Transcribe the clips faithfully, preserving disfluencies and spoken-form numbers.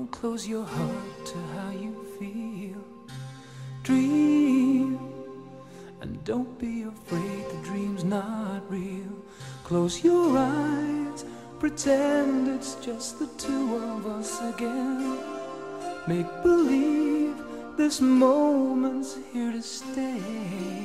Don't close your heart to how you feel. Dream, and don't be afraid the dream's not real. Close your eyes, pretend it's just the two of us again. Make believe this moment's here to stay.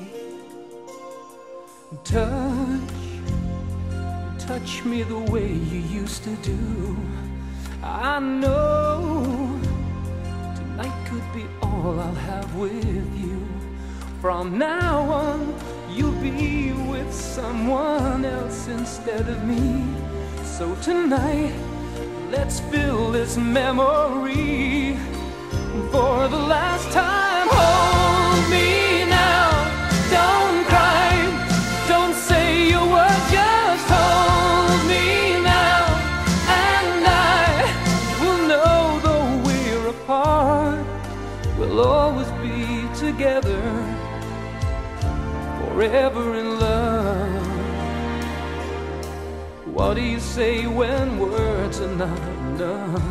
Touch, touch me the way you used to do. I know tonight could be all I'll have with you. From now on, you'll be with someone else instead of me. So tonight, let's fill this memory. For the last time, hold me now. Don't cry, don't say a word, just hold me now. And I will know, though we're apart, we'll always be together, forever in love. What do you say when words are not enough?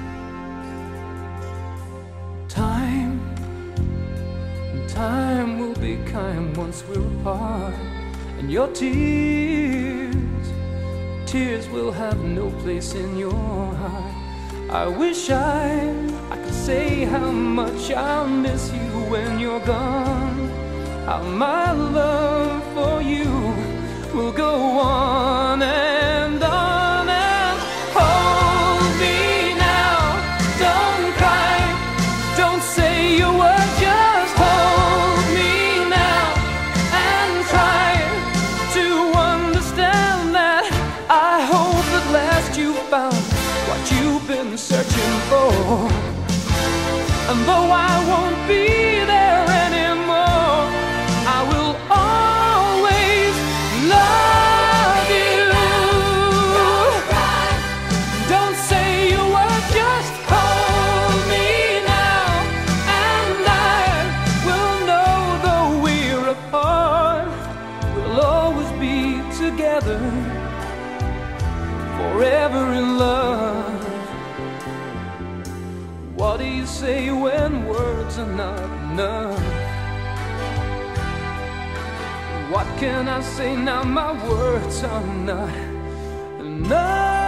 Time, time will be kind once we're apart. And your tears, tears will have no place in your heart. I wish I, I could say how much I'll miss you when you're gone. How my love for you will go on and on and hold me now. Don't cry, don't say a word, just hold me now. And try to understand that I hope at last you found what you've been searching for. And though I won't be there anymore, I will always love you. Don't cry, don't say a word, just hold me now. And I will know, though we're apart, we'll always be together, forever in love. What do you say when words are not enough? What can I say now? My words are not enough.